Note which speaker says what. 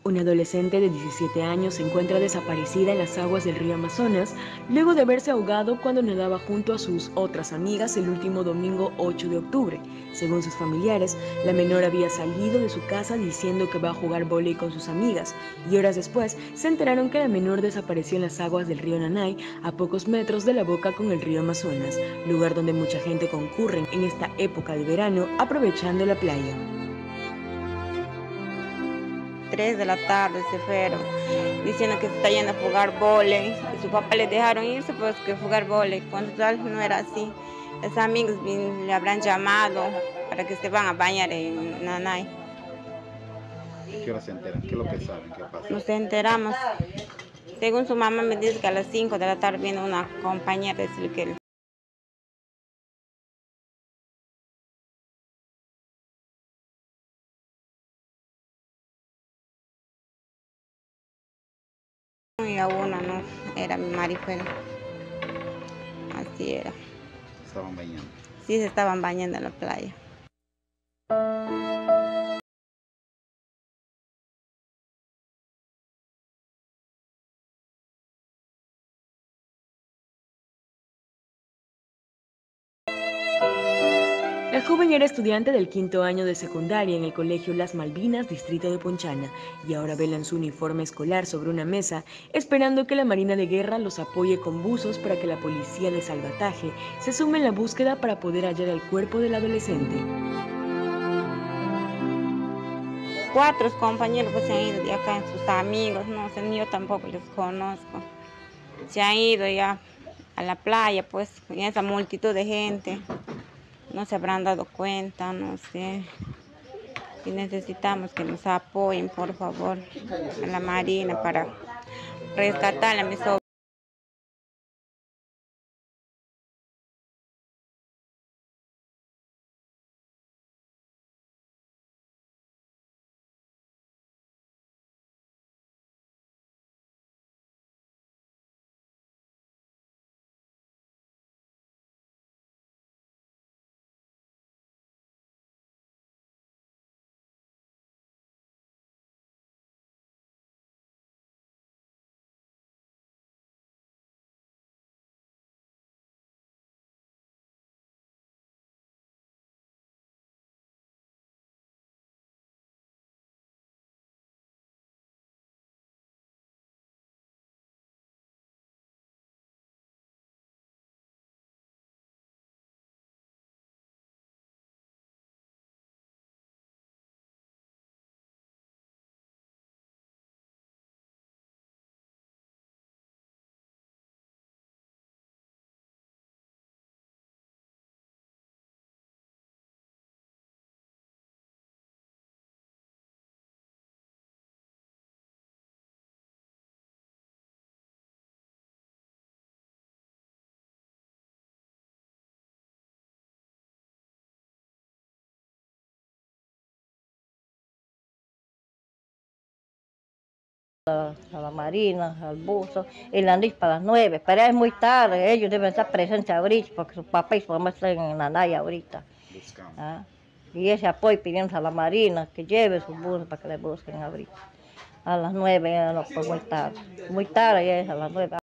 Speaker 1: Una adolescente de 17 años se encuentra desaparecida en las aguas del río Amazonas luego de haberse ahogado cuando nadaba junto a sus otras amigas el último domingo 8 de octubre. Según sus familiares, la menor había salido de su casa diciendo que va a jugar vóley con sus amigas y horas después se enteraron que la menor desapareció en las aguas del río Nanay a pocos metros de la boca con el río Amazonas, lugar donde mucha gente concurre en esta época de verano aprovechando la playa.
Speaker 2: 3 de la tarde se fueron, diciendo que se está yendo a jugar vóley, y su papá les dejaron irse pues que jugar vóley, cuando tal no era así. Los amigos le habrán llamado para que se van a bañar en Nanay.
Speaker 3: ¿Qué hora se enteran? ¿Qué es lo que saben? ¿Qué pasa?
Speaker 2: Nos enteramos, según su mamá me dice que a las 5 de la tarde viene una compañera a decirle que y a una no, era mi marihuana. Así era.
Speaker 3: Estaban bañando.
Speaker 2: Sí, se estaban bañando en la playa.
Speaker 1: La joven era estudiante del quinto año de secundaria en el colegio Las Malvinas, distrito de Ponchana, y ahora velan su uniforme escolar sobre una mesa, esperando que la Marina de Guerra los apoye con buzos para que la policía de salvataje se sume en la búsqueda para poder hallar el cuerpo del adolescente.
Speaker 2: 4 compañeros pues se han ido de acá, sus amigos, no sé, ni yo tampoco les conozco. Se han ido ya a la playa, pues, en esa multitud de gente. No se habrán dado cuenta, no sé. Y necesitamos que nos apoyen, por favor, a la Marina para rescatar a mis sobrinos.
Speaker 4: A la Marina, al buzo, y la NIS para las 9, pero es muy tarde, ellos deben estar presentes ahorita, porque su papá y su mamá están en la Naya ahorita. ¿Ah? Y ese apoyo pidiendo a la Marina que lleve su buzo para que le busquen ahorita. A las 9, no, pues muy tarde ya es a las 9.